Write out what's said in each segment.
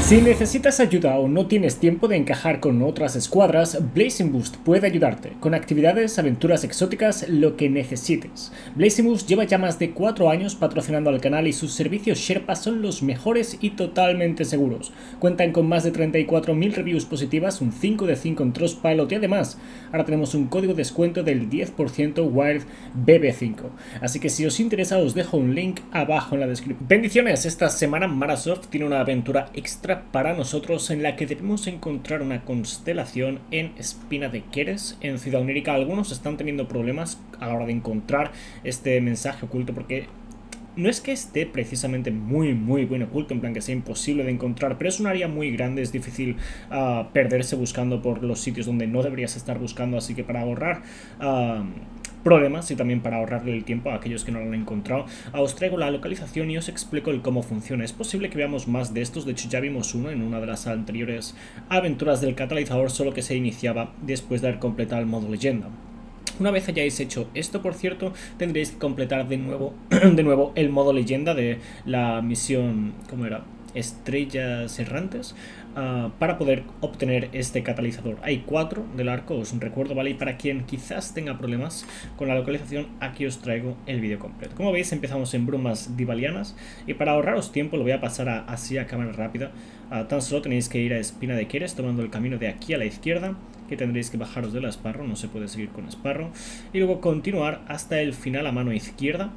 Si necesitas ayuda o no tienes tiempo de encajar con otras escuadras, Blazing Boost puede ayudarte con actividades, aventuras exóticas, lo que necesites. Blazing Boost lleva ya más de 4 años patrocinando al canal y sus servicios Sherpa son los mejores y totalmente seguros. Cuentan con más de 34.000 reviews positivas, un 5 de 5 en Trustpilot y además ahora tenemos un código de descuento del 10% WILDBB5. Así que si os interesa os dejo un link abajo en la descripción. Bendiciones, esta semana Marasoft tiene una aventura extra para nosotros en la que debemos encontrar una constelación en Espina de Keres, en Ciudad Onírica. Algunos están teniendo problemas a la hora de encontrar este mensaje oculto porque no es que esté precisamente muy bien oculto, en plan que sea imposible de encontrar, pero es un área muy grande, es difícil perderse buscando por los sitios donde no deberías estar buscando, así que para ahorrar problemas y también para ahorrarle el tiempo a aquellos que no lo han encontrado, os traigo la localización y os explico el cómo funciona. Es posible que veamos más de estos, de hecho ya vimos uno en una de las anteriores aventuras del catalizador, solo que se iniciaba después de haber completado el modo leyenda. Una vez hayáis hecho esto, por cierto, tendréis que completar de nuevo el modo leyenda de la misión, ¿cómo era? Estrellas errantes, para poder obtener este catalizador. Hay 4 del arco, os recuerdo, ¿vale? Y para quien quizás tenga problemas con la localización, aquí os traigo el vídeo completo. Como veis, empezamos en brumas divalianas y para ahorraros tiempo lo voy a pasar así a cámara rápida. Tan solo tenéis que ir a Espina de Keres tomando el camino de aquí a la izquierda, que tendréis que bajaros de la Sparrow, no se puede seguir con Sparrow, y luego continuar hasta el final a mano izquierda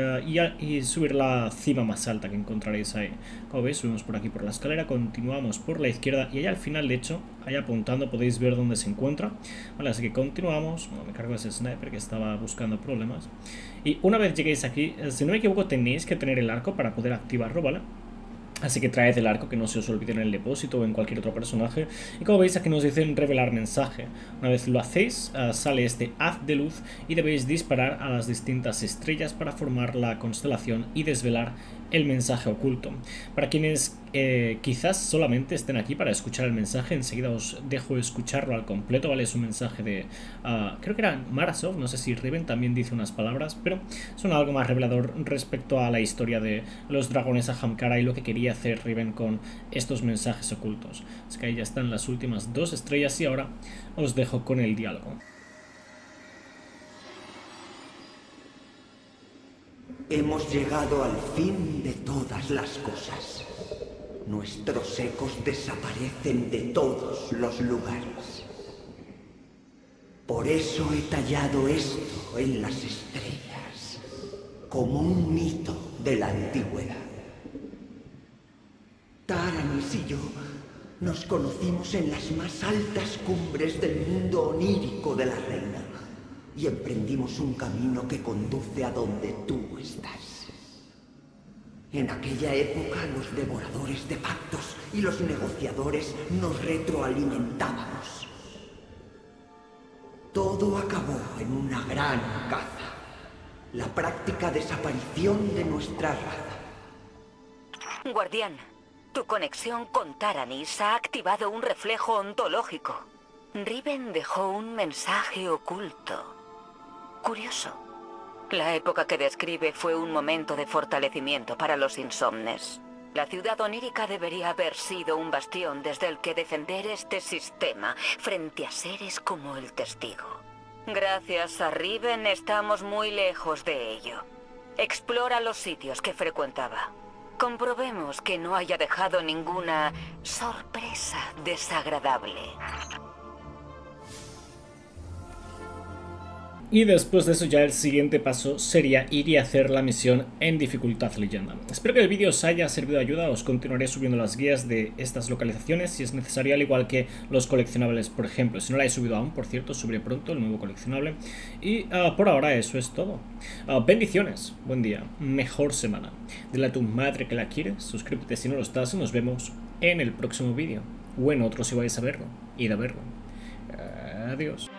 y subir la cima más alta que encontraréis ahí. Como veis, subimos por aquí por la escalera, continuamos por la izquierda y allá al final, de hecho, ahí apuntando podéis ver dónde se encuentra, ¿vale? Así que continuamos. Bueno, me cargo ese sniper que estaba buscando problemas. Y una vez lleguéis aquí, si no me equivoco, tenéis que tener el arco para poder activarlo, ¿vale? Así que traed el arco, que no se os olvide en el depósito o en cualquier otro personaje. Y como veis aquí nos dicen revelar mensaje. Una vez lo hacéis, sale este haz de luz y debéis disparar a las distintas estrellas para formar la constelación y desvelar el mensaje oculto. Para quienes quizás solamente estén aquí para escuchar el mensaje, enseguida os dejo escucharlo al completo, ¿vale? Es un mensaje de, creo que era Marasoft, no sé si Riven también dice unas palabras, pero son algo más revelador respecto a la historia de los dragones Ahamkara y lo que quería hacer Riven con estos mensajes ocultos. Es que ahí ya están las últimas 2 estrellas y ahora os dejo con el diálogo. Hemos llegado al fin de todas las cosas. Nuestros ecos desaparecen de todos los lugares. Por eso he tallado esto en las estrellas, como un mito de la antigüedad. Taranis y yo nos conocimos en las más altas cumbres del mundo onírico de la reina y emprendimos un camino que conduce a donde tú estás. En aquella época los devoradores de pactos y los negociadores nos retroalimentábamos. Todo acabó en una gran caza, la práctica desaparición de nuestra raza. Guardián, tu conexión con Taranis ha activado un reflejo ontológico. Riven dejó un mensaje oculto. Curioso. La época que describe fue un momento de fortalecimiento para los insomnes. La ciudad onírica debería haber sido un bastión desde el que defender este sistema frente a seres como el testigo. Gracias a Riven estamos muy lejos de ello. Explora los sitios que frecuentaba. Comprobemos que no haya dejado ninguna sorpresa desagradable. Y después de eso ya el siguiente paso sería ir y hacer la misión en dificultad leyenda. Espero que el vídeo os haya servido de ayuda, os continuaré subiendo las guías de estas localizaciones si es necesario, al igual que los coleccionables, por ejemplo. Si no la he subido aún, por cierto, subiré pronto el nuevo coleccionable. Y por ahora eso es todo. Bendiciones, buen día, mejor semana. Dile a tu madre que la quieres, suscríbete si no lo estás y nos vemos en el próximo vídeo. O en otro si vais a verlo, id a verlo. Adiós.